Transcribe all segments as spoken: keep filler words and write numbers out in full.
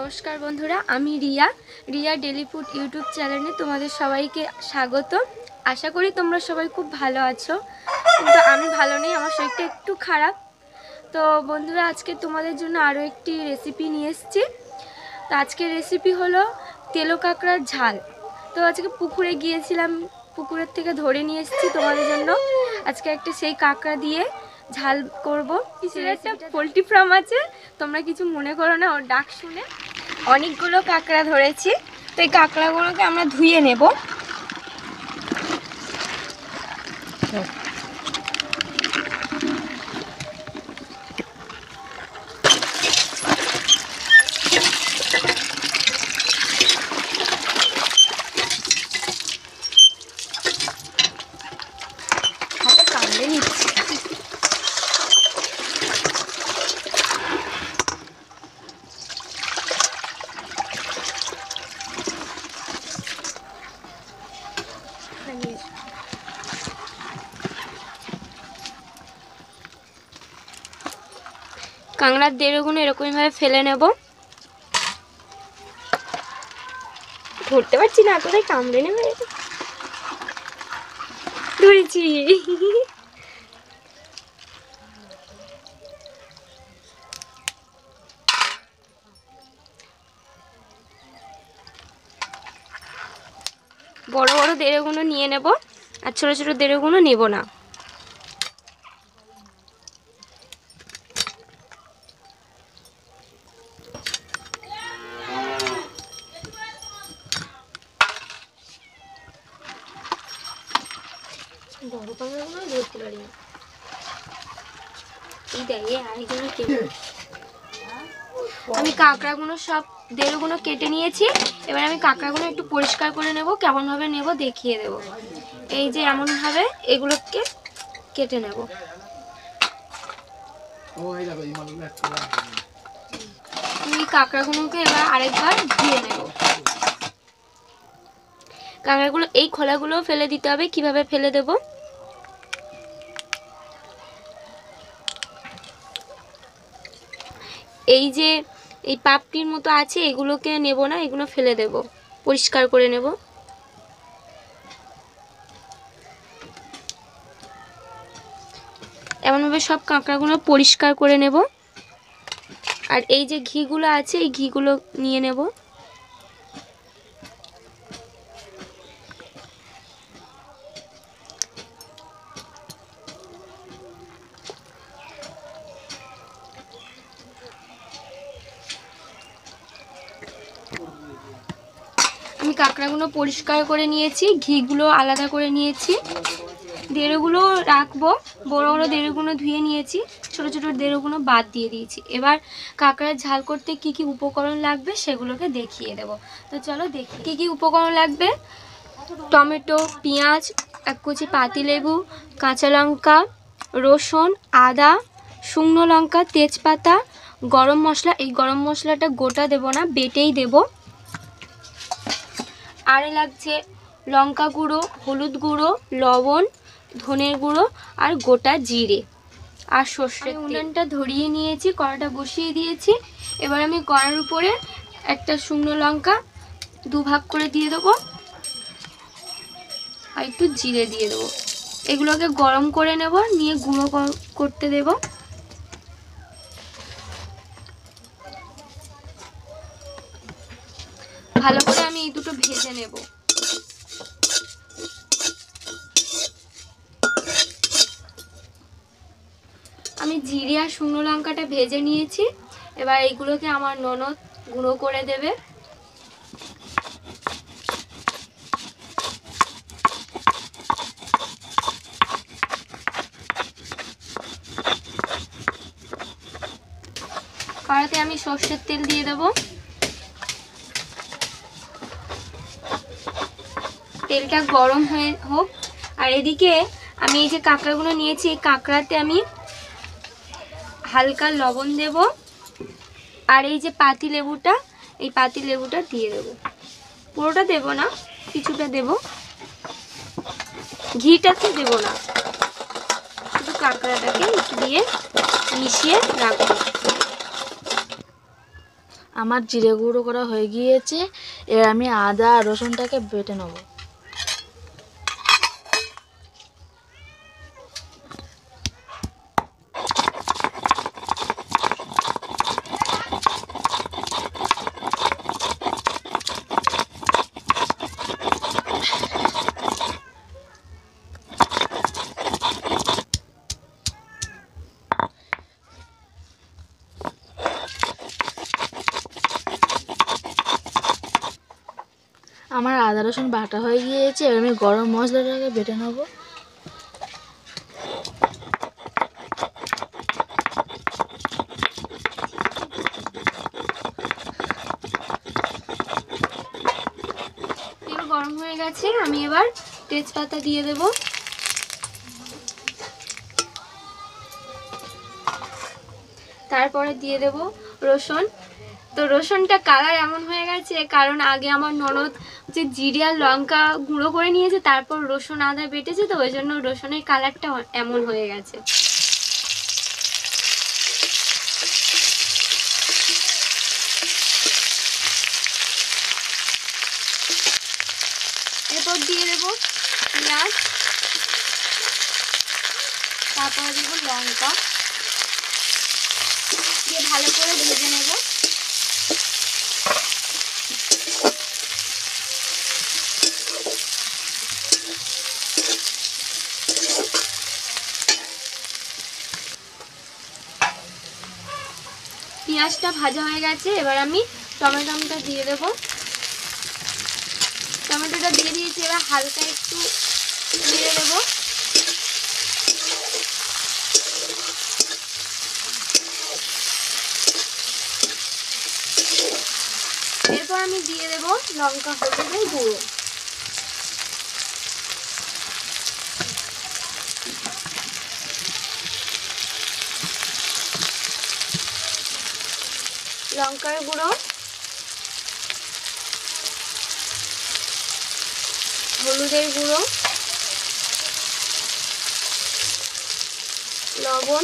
नमस्कार बंधुरा आमी Riya Riya daily food YouTube चैनेले तुम्हादेर सबाइके स्वागत। आशा करी तोमरा सबाई खूब भालो आछो, किन्तु आमी भालो नेই, आमार शरीरटा एकटू खाराप। तो बंधुरा आजके तुम्हादेर जोन्नो आरो एकटी रेसिपि निये एसेछि। तो आजकेर रेसिपि हलो तेलो काঁকড়ার झाल। तो आजके पुकुरे गिয়েছিলাম, पुकुरेर থেকে ধরে নিয়ে এসেছি তোমাদের জন্য। আজকে একটা সেই কাঁকড়া দিয়ে ঝাল করব। কিসের একটা পোল্ট্রি ফার্ম আছে, তোমরা কিছু মনে করো না, ওর ডাক শুনে। অনেকগুলো কাঁকড়া ধরেছি, তো এই কাঁকড়াগুলোকে আমরা ধুয়ে নেব। হাতে কামড়ে নিচ্ছি। কাঁকড়ার দেড়গুলো এরকমভাবে ফেলে নেব। ধরতে পারছি না, কোথায় কামড়ে নেবে। ধরেছি। বড় বড় দেড়গুলো নিয়ে নেব, আর ছোট ছোট দেড়গুলো নেব না। বড় কাঁকড়াগুলো ধরতে পারি না। এই দেখ, এই আরেকজন কেটে। আমি কাঁকড়াগুলো সব দেড়গুলো কেটে নিয়েছি। এবার আমি কাঁকড়াগুলো একটু পরিষ্কার করে নেব। কেমন ভাবে নেব দেখিয়ে দেব। এই যে এমন ভাবে এগুলোকে কেটে নেব। এই কাঁকড়াগুলোকে এবার আরেকবার ধুয়ে নেব। কাঁকড়াগুলো এই খোলাগুলো ফেলে দিতে হবে। কিভাবে ফেলে দেব? এই যে এই পাপড়ির মতো আছে, এগুলোকে নেব না, এগুলো ফেলে দেব, পরিষ্কার করে নেব। এমনভাবে সব কাঁকড়াগুলো পরিষ্কার করে নেব। আর এই যে ঘিগুলো আছে, এই ঘিগুলো নিয়ে নেব। আমি কাঁকড়াগুলো পরিষ্কার করে নিয়েছি, ঘিগুলো আলাদা করে নিয়েছি। দেড়গুলো রাখবো, বড় বড় দেড়গুলো ধুয়ে নিয়েছি, ছোট ছোট দেড়গুলো বাদ দিয়ে দিয়েছি। এবার কাঁকড়ার ঝাল করতে কি কি উপকরণ লাগবে সেগুলোকে দেখিয়ে দেব। তো চলো দেখি কি কি উপকরণ লাগবে। টমেটো, পেঁয়াজ, এক কুচি পাতিলেবু, কাঁচা লঙ্কা, রসুন, আদা, শুকনো লঙ্কা, তেজপাতা, গরম মশলা। এই গরম মশলাটা গোটা দেব না, বেটেই দেব। আর লাগছে লঙ্কা গুঁড়ো, হলুদ গুঁড়ো, লবণ, ধনের গুঁড়ো আর গোটা জিরে আর সর্ষের তেল। উনুনটা ধরিয়ে নিয়েছি, কড়াটা বসিয়ে দিয়েছি। এবার আমি কড়ার উপরে একটা শুকনো লঙ্কা দুভাগ করে দিয়ে দেবো, আর একটু জিরে দিয়ে দেবো। এগুলোকে গরম করে নেব, নিয়ে গুঁড়ো করতে দেব। ভালো করে আমি এই দুটো ভেজে নেব। আমি জিরে আর শুকনো লঙ্কাটা ভেজে নিয়েছি। এবার এইগুলোকে আমার ননদ গুঁড়ো করে দেবে। কড়াতে আমি সর্ষের তেল দিয়ে দেব। তেলটা গরম হয়ে হোক। আর এদিকে আমি এই যে কাঁকড়াগুলো নিয়েছি, এই কাঁকড়াতে আমি হালকা লবণ দেব। আর এই যে পাতি লেবুটা, এই পাতি লেবুটা দিয়ে দেব। পুরোটা দেব না, কিছুটা দেব। ঘিটাকে দেব না, শুধু কাঁকড়াটাকে একটু দিয়ে মিশিয়ে রাখবো। আমার জিরে গুঁড়ো করা হয়ে গিয়েছে। এবার আমি আদা আর রসুনটাকে বেটে নেব। আমার আদা রসুন বাটা হয়ে গিয়েছে। এবার আমি গরম মশলাটাকে বেটে নেব। তেল গরম হয়ে গেছে, আমি এবার তেজপাতা দিয়ে দেব। তারপরে দিয়ে দেব রসুন। তো রসুনটা কালার এমন হয়ে গেছে কারণ আগে আমার ননদ যে জিরে আর লঙ্কা গুঁড়ো করে নিয়েছে, তারপর রসুন আদা বেটেছে, তো ওই জন্য রসুনের কালারটা এমন হয়ে গেছে। এরপর দিয়ে দেব পেঁয়াজ, তারপরে দেব লঙ্কা, দিয়ে ভালো করে ভেজে নেব। পেঁয়াজটা ভাজা হয়ে গেছে, এবার আমি টমেটোটা দিয়ে দেব। টমেটোটা দিয়ে দিয়েছি, এবার হালকা একটু নেড়ে দেব। এরপর আমি দিয়ে দেব লঙ্কা হলুদের গুঁড়ো। লঙ্কার গুঁড়ো, হলুদের গুঁড়ো, লবণ,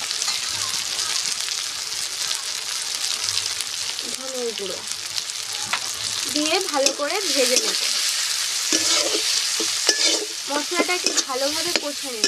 ধনের গুঁড়ো দিয়ে ভালো করে ভেজে নেব। মশলাটাকে ভালোভাবে কষে নেব।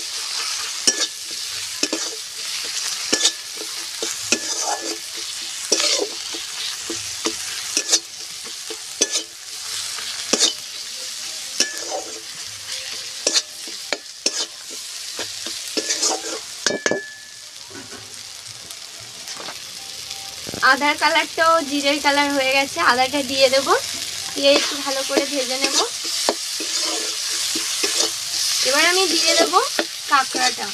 আদার কালারটাও জিরের কালার হয়ে গেছে, আদাটা দিয়ে দেব, দিয়ে একটু ভালো করে ভেজে নেব। এবার আমি দিয়ে দেব কাঁকড়াটা।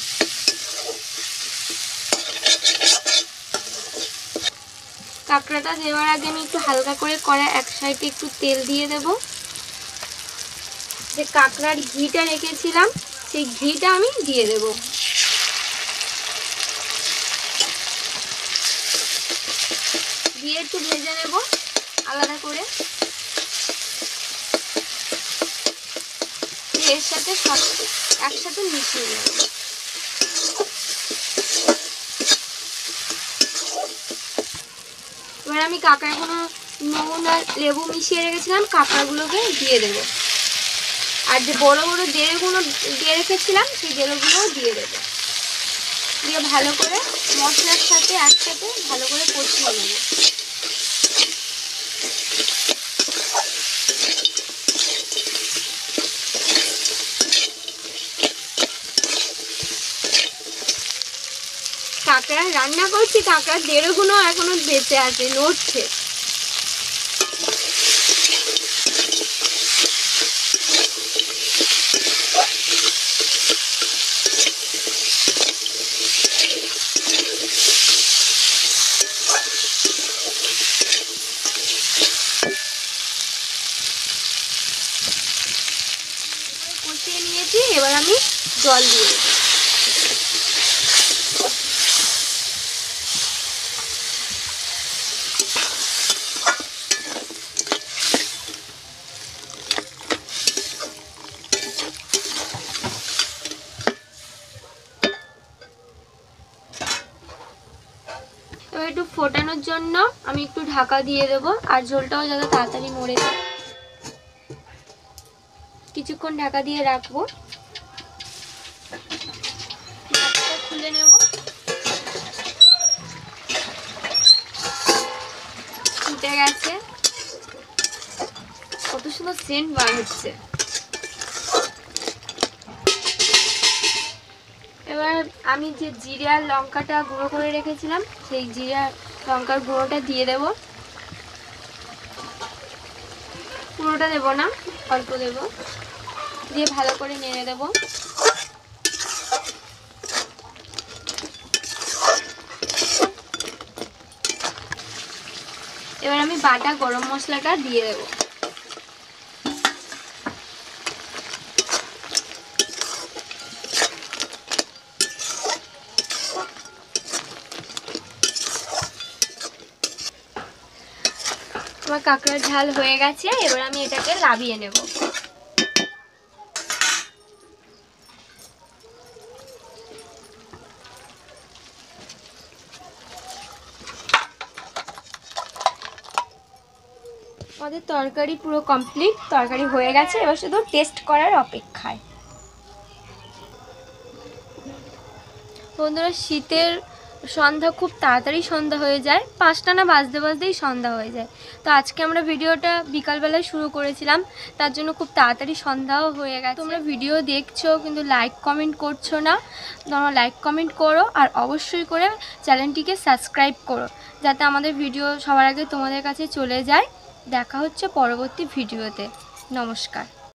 কাঁকড়াটা দেওয়ার আগে আমি একটু হালকা করে কড়াই এক সাইডে একটু তেল দিয়ে দেব। যে কাঁকড়ার ঘিটা রেখেছিলাম সেই ঘিটা আমি দিয়ে দেব। দিয়ে একটু ভেজে নেব আলাদা করে। এর সাথে সব একসাথে মিশিয়ে নেব। এবার আমি কাঁকড়াগুলো নুন আর লেবু মিশিয়ে রেখেছিলাম, কাঁকড়াগুলোকে দিয়ে দেব। আর যে বড় বড় দেড়গুলো দিয়ে রেখেছিলাম সেই দেড়গুলোও দিয়ে দেব। দিয়ে ভালো করে মশলার সাথে একসাথে ভালো করে কষিয়ে নেব। কাঁকড়া রান্না করছি, কাঁকড়ার দেড়গুলো এখনো বেঁচে আছে, নড়ছে। কষিয়ে নিয়েছি, এবার আমি জল দিয়ে দেব। এবার এবার একটু ফোটানোর জন্য আমি একটু ঢাকা দিয়ে দেবো, আর ঝোলটাও যাতে তাড়াতাড়ি মরে যায়। কিছুক্ষণ ঢাকা দিয়ে রাখবো, ঢাকাটা খুলে নেব। ফুটে গেছে, কত সুন্দর সেন্ট বার হচ্ছে। এবার আমি যে জিরে আর লঙ্কাটা গুঁড়ো করে রেখেছিলাম সেই জিরে আর লঙ্কার গুঁড়োটা দিয়ে দেব। পুরোটা দেব না, অল্প দেব, দিয়ে ভালো করে নেড়ে দেব। এবার আমি বাটা গরম মশলাটা দিয়ে দেব। আমার কাঁকড়ার ঝাল হয়ে গেছে, এবার আমি এটাকে নামিয়ে নেব। আমাদের তরকারি পুরো কমপ্লিট, তরকারি হয়ে গেছে, এবার শুধু টেস্ট করার অপেক্ষায়। বন্ধুরা, শীতের সন্ধ্যা খুব তাড়াতাড়ি সন্ধ্যা হয়ে যায়, পাঁচটা না বাজতে বাজতেই সন্ধ্যা হয়ে যায়। তো আজকে আমরা ভিডিওটা বিকালবেলায় শুরু করেছিলাম, তার জন্য খুব তাড়াতাড়ি সন্ধ্যাও হয়ে গেছে। তোমরা ভিডিও দেখছো কিন্তু লাইক কমেন্ট করছো না, তোমরা লাইক কমেন্ট করো, আর অবশ্যই করে চ্যানেলটিকে সাবস্ক্রাইব করো, যাতে আমাদের ভিডিও সবার আগে তোমাদের কাছে চলে যায়। দেখা হচ্ছে পরবর্তী ভিডিওতে। নমস্কার।